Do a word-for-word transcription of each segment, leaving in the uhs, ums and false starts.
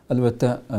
Elbette e,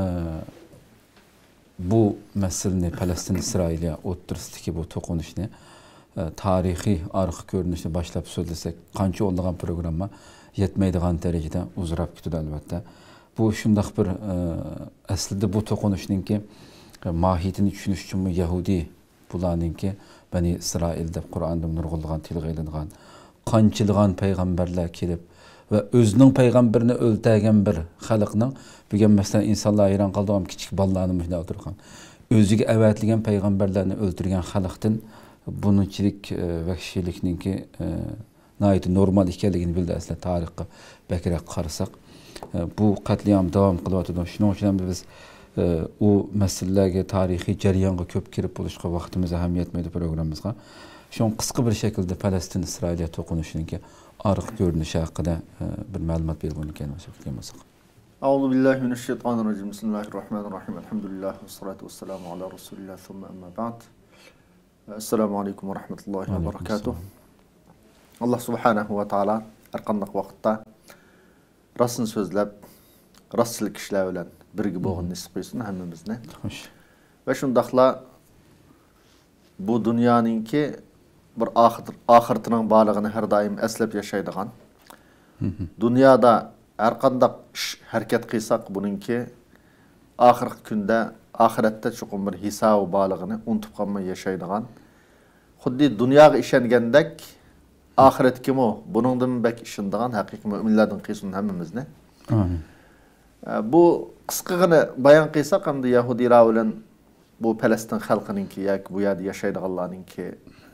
bu meseleni Palestin İsrail'e o'ttirisdagi bu to'qinishni e, tarixiy arx ko'rinishni boshlab so'zlasak qancha o'nlagan programma yetmaydigan darajada uzrab ketadi albatta. Bu shundoq bir e, aslida bu to'qinishninki e, mohiyatini tushunish uchun Yahudi bularninki Bani İsrail deb Qur'onda nurg'ulgan tilga ilingan qanchilgan payg'ambarlar kelib ve özünün peygamberini öldürgen bir xalqning bugün mesela insanlar hayran qoldigan kichik bolalarni mushunday o'tirgan o'ziga avatlagan payg'ambarlarni o'ldirgan xalqdan bununchilik vahshiylikninki nihoyat normal ekanligini bildi aslida tarixga bakrak qarasak bu qatliam davom qilyotdi. Shuning uchun biz o masalalarga tarixiy jarayonga ko'p kirib bo'lishga vaqtimiz ham yetmaydi programmamizga. Şun qisqa bir şekilde Palestin İsrail'e to'qinishiniki arıq görünüşü hakkında bir malumat vermeni kendimize. Euzu billahi mineşşeytanirracim. Bismillahirrahmanirrahim. Elhamdülillah ve salatu vesselamu ala Resulillah thumma amma ba'd. Esselamu aleyküm ve rahmetullahi ve berekatuh. Allah subhanahu ve taala arqandaq vaqtda rasın sözlep, rastçılık işler bilen birgi bolğun nisip qilsin hammamizni. Xo'sh. Ve şundaqla bu dünyanınki bir ahir, ahirtinin bağlığını her daim eslep yaşaydıgan. Dünyada her qandaq iş hareket qilsak bununki ahirki günde, ahirette çokum bir hesabı bağlığını unutup qalmay yaşaydıgan. Xuddi dunyoga ishongendek ahiret kim o? Buningdan bek ishondigan haqiqiy mu'minlardan qilsin hammamizni. Amin. Bu qisqagina bayon qilsak hamda Yahudilar bilan bu Palestin xalqininki yoki bu yerda yashaydiganlarninki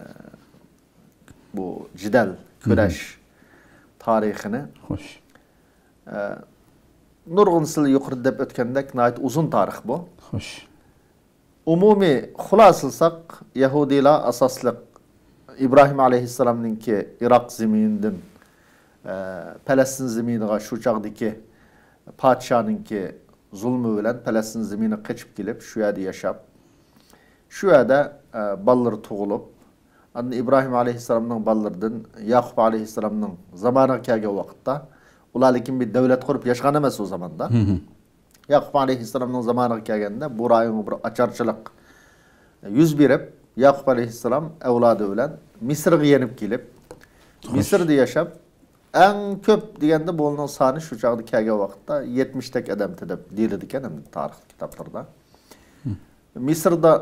bu jidal, kurash tarixini. Xo'sh. Nurg'un sil yuqorida deb o'tgandek nihoyat uzun tarix bu. Xo'sh. Umumiy xulosalsak Yahudilar asosliq İbrahim alayhissalomninki Iroq zeminidan Palestin zeminiga shu chaqdagi podshoninki zulmü bilan Palestin zeminiga qochib kelib shu yerda yashab, shu yerda bolalar tug'ilib, Anne İbrahim Aleyhisselam'ın ballardan Yakup Aleyhisselam'ın zamanı kelgen vaqtda ular lekin bir devlet kurup yaşagan emas o zamanda. Yakup Aleyhisselam'ın zamanı kelgende bu rayon bir açarçılık yüz berip Yakup Aleyhisselam evladı bilen Mısır'a yenip gelip Mısır'da yaşap en köp degende bolunun sani şu çağda kelgen vaqtda yetmiştek adam deb deyildi eken hem tarix kitaplarda. Mısır'da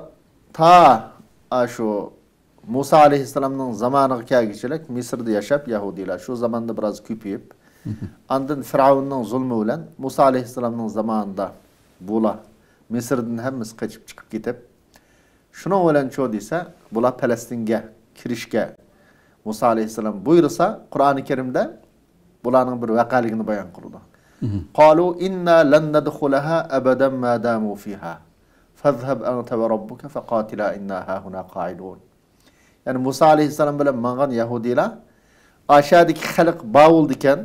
ta şu Musa Aleyhisselam'ın zamanı kelgiçilik Mısır'da yaşap Yahudiler şu zamanda biraz küpüyüp andın Firavun'un zulmü bilen Musa Aleyhisselam'ın zamanında bula Mısır'dan hemimiz kaçıp çıkıp gidip şuna olan çoğu ise bula Palestin'e kirişke Musa Aleyhisselam buyursa Kur'an-ı Kerim'de bulanın bir vakaligini bayan kıldı. Qalu inna lan nadkhulaha abadan ma damu fiha. Fazhab anta ve rabbuka faqatila inna hahuna qa'idun. Yani Musa Aleyhisselam bilen mangan Yahudiler aşağıdaki halk bağıl diken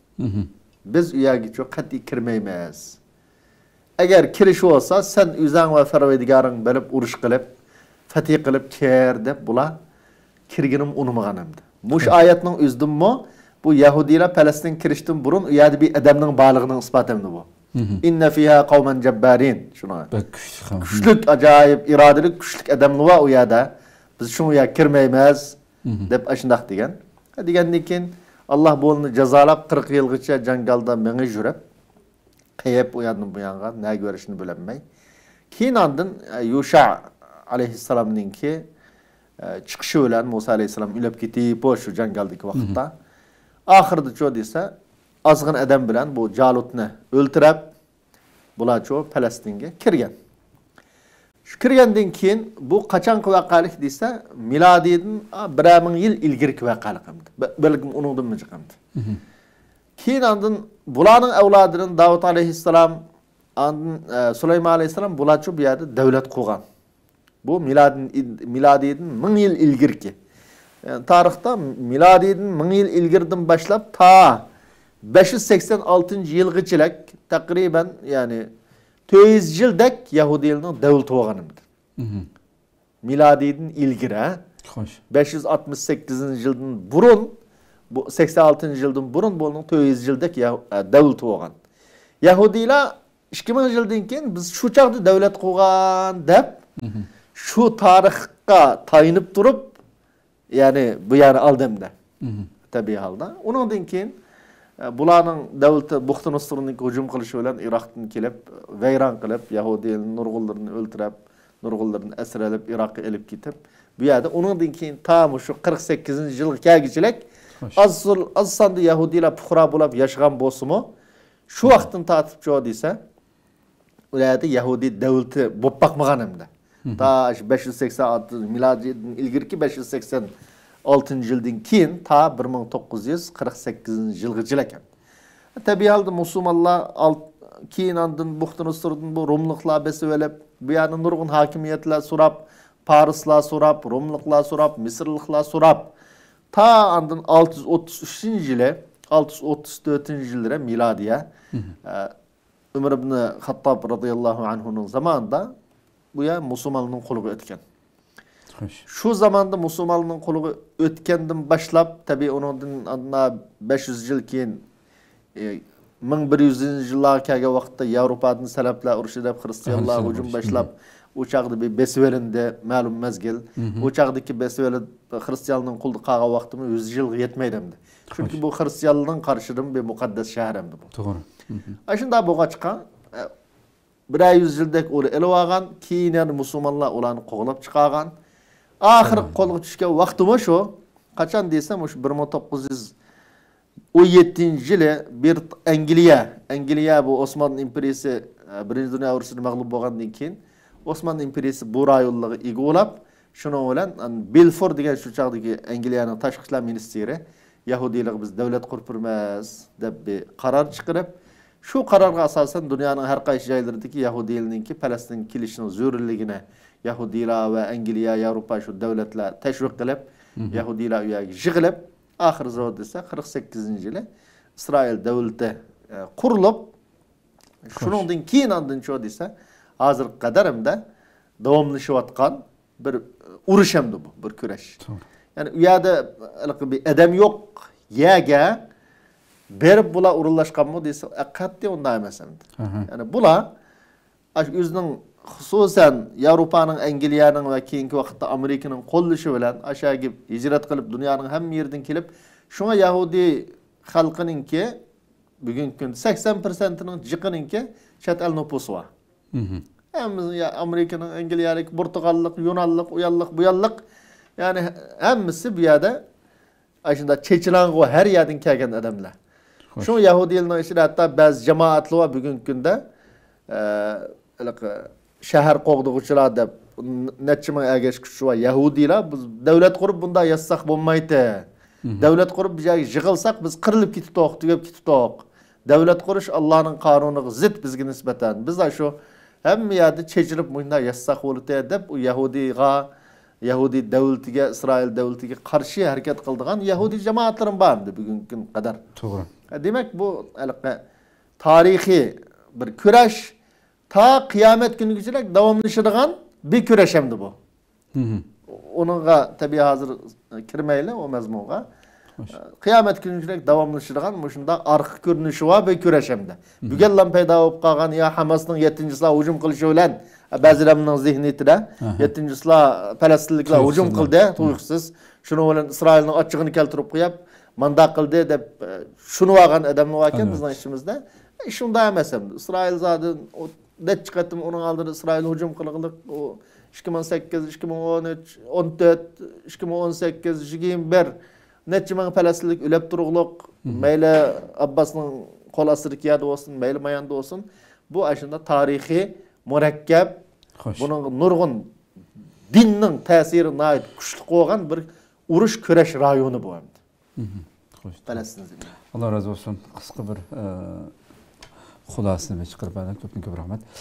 biz üyagi çok kat'i kirmeymeyiz. Eğer kiriş olsa sen üzan ve fervedigarın belip uruş kılıp fetih kılıp ker dep bula kirginim unumağanımdı. Muş ayetinin üzdüm mu bu Yahudiler Palestin kiriştin burun üyadi bir edeminin bağlığının ispatımdı bu. İnne fiha kavmen cebbarin. Şuna. Güçlük acayip iradelik güçlük edemli var uyada. Biz şunu ya kirmeymeyiz dep aşındak degen. Degendikin Allah bu onu cezalap kırk yılgıça cangalda meni jürep kayıp uyandım bu yanga ne görüşünü bilemey. Keyin andın Yuşa Aleyhisselam'ınki çıkışı ölen Musa Aleyhisselam ülep gitip o şu cangaldaki vakitta. Ahırda çoğu ise azgın edem bilen bu Calut'unu öldürüp bula çoğu Palestin'e kirgen. Şu kirgenden keyin bu kaçan vakalık deyse miladiden bir ming yıl ilgirki vakalıkımdı. Belki unudum mu çıkımdı. Keyin andın bulanın evladının Davut Aleyhisselam, andın e, Süleyman Aleyhisselam bula çoğu bir yerde devlet kurgan. Bu miladin miladiden ming yıl ilgirki. Yani tarihte miladiden ming yıl ilgirden başlap ta beş yüz seksen altıncı yılgıçılık takriben yani dört yüz yıldek Yahudilerin devleti olganımdı. Miladiden ilgire beş yüz altmış sekizinci yıldan burun bu seksen altıncı yıldan burun bunun dört yüz yıldek devleti olgan. Yahudiler ikki ming yildan keyin biz shu chaqda davlat qurgan deb shu tarixga tayinib turib, ya'ni bu yani aldimda. Tabii halda. Ondan keyin bularning davlati Buxtanostronning hujum qilishi bilan Iroqdan kelib, vayron qilib, Yahudiy nurg'unlarni o'ltirib, nurg'unlarni asralib Iroqqa elib ketib, bu yerda ondan keyin tam shu qirq sakkizinchi yilga kelgichilik az az sonda Yahudiylar fuqaro bo'lib yashagan bo'lsa-mu, shu vaqtdan tartib jo desa, ularda Yahudiy davlati bo'lib baqmagan hamda. Ta besh yuz sakson olti milodiyadan ilgirki besh yuz sakson oltinchi yildan keyin ta bir ming to'qqiz yuz qirq sakkizinchi yilgacha ekan. Tabii halda musulmonlar keyin andın Buxtanostrondan bu Rumliqlar besib olib, bu yerni nurg'un hokimiyatlar so'rab, Parislar so'rab, Rumliqlar so'rab, Misrliklar so'rab, ta andın olti yuz o'ttiz uchinchi yili, olti yuz o'ttiz to'rtinchi yilda milodiya Umar ibn Xattob radhiyallohu anhuning zamonida bu yer musulmonning qo'liga o'tgan. Şu zamanda musulmonning qo'liga o'tgandan boshlab, tabii ondan besh yuz yil keyin ming bir yuzinchi yillarga kelgan vaqtda Yevropadan salaflar urushi deb xristianlar hujum boshlab, o chaqda bir besvelinde ma'lum mezgil, o chaqdagi besvel xristianning qo'lida qolgan vaqtimiz yüz yilga yetmaydi. Chunki bu xristianlarning qarshidan bir muqaddas shahar hamdi bu. To'g'ri. Ashunda bo'lg'achqa bir yüz yildek o'li elib olgan, keyin yana musulmonlar ularni qo'g'lab chiqargan. Ahir qo'lga tushgan vaqtimi shu, qachon desam, o'sha bir ming to'qqiz yuz o'n yettinchi yili bir Angliya, Angliya bu Osmanlı imperiyasi birinchi dunyo urushida mag'lub bo'lgandan keyin Osmanlı imperiyasi bu rayonlarga ega bo'lib, shuning bilan Balfour degan shu chaqdagi Angliyaning tashqi ishlar ministri Yahudiylar biz davlat qurib deb bir qaror chiqarib, shu qarorga asosan dunyoning har qaysi joylaridagi Yahudiylarningki Falastin kelishining zarurligini Yahudilar ve Angliya, Yevropa şu devletler teşvik qilib, Yahudilar u yerga yig'ilib, oxir zavod desa qirq sakkizinchi yili İsrail davlati qurilib, shuningdan keyin andin cho desa, hozir qadarimda davomlashayotgan bir urush hamdi bu, bir kurash. Yani u yerda bir adam yo'q, yerga berib bular urullashganmi desa, qat'iy unday emas hamdi. Yani bular o'zining xususan Yevropaning, Angliyaning va keyingi vaqtda Amerikaning qo'llashi bilan aşağıya hijrat qilib dunyoning hamma yeridan kelib, shunga Yahudi xalqininki bugungi kunda sakson foizning jiqininki chet el nupusi bor. Hamma Amerikaning, Angliyalik, Portugallik, Yunanlik, uyallik, buyallik, yani hammasi bu yerda ashunda chechelang'o har yerdan kelgan odamlar. Shu Yahudilarning ichida hatto ba'zi jamoatlar bor bugungi kunda shahar qo'g'dug'uchilar deb necha ming agash kuchi va Yahudilar biz davlat qurib bunda yassaq bo'lmaydi. Davlat qurib biz yig'ilsak biz qirilib ketibdik, tugab ketibdik. Davlat qurish Allohning qonuniga zid bizga nisbatan. Biz shu hamma yerda chechilib bunda yassaq bo'ldi deb u Yahudiga, Yahudi davlatiga, İsrail davlatiga qarshi harakat qildigan Yahudi jamoatlarim bordi bugungi qadar. To'g'ri. Demak bu tarixiy bir kurash ta kıyamet günügacha davomlashadigan bir kurash hamdi bu. Onunla tabii hazır kirmayli o mazmunga. Kıyamet günügacha davomlashadigan mushunda arxi ko'rinishi va bir kurash hamdi. Bugundan paydo bo'lib qolgan ya Hamasning yettinchilar hujum qilishi bilan ba'zilarning zihniyatida yettinchilar Falastinliklar hujum qildi, tuyuqsiz. Shuni bilan İsrailning ochig'ini keltirib qo'yib, manda qildi deb shuni olgan odamlar ekan bizning ishimizda. Shunda emas hamdi. İsrail zaten net çıkarttım onun aldığını İsrail hücum kılıqlık o ikki ming sakkiz, ikki ming o'n uch, o'n to'rt, ikki ming o'n sakkiz, yigirma bir necha ming Falastinlik ölüp turuqluq, mayli Abbasning qo'l ostidagi yerda olsun, mayli mayanda olsun. Bu aslında tarihi murakkab, bunun nurg'un dinning ta'siri nayt kuchli qo'ygan bir urush kurash rayoni bu hamdi. Falastin. Allah razı olsun. Qisqa bir xulasini chiqarib berdik. Ko'p-ko'p rahmat.